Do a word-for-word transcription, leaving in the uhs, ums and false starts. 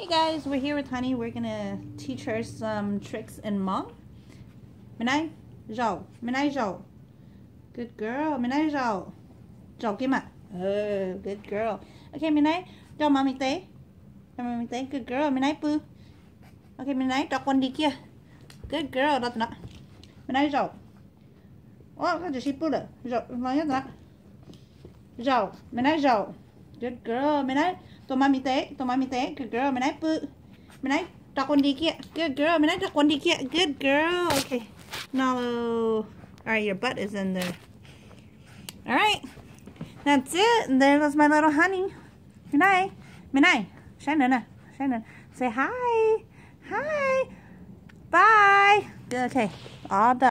Hey guys, we're here with Honey. We're gonna teach her some tricks in Hmong. Minai, Zhao. Minai Zhao. Good girl. Minai Zhao. Zhao Kim ạ. Oh, good girl. Okay, Minai, cho mommy tế. Cho mommy tế. Good girl. Minai pu. Okay, Minai, cho con đi kia. Good girl. Đó tụi Minai Zhao. Oh, cái gì pu rồi. Zhao, nói nhất đó. Zhao. Minai Zhao. Good girl. Minai. Tôi mami tế, tôi mami tế. Good girl. Mình nói pu. Mình nói cho con đi kia. Good girl. Mình nói cho con đi kia. Good girl. Okay. No. Alright, your butt is in there. Alright. That's it. And there goes my little honey. Good night. Good night. Shannon. Shannon. Say hi. Hi. Bye. Okay. All done.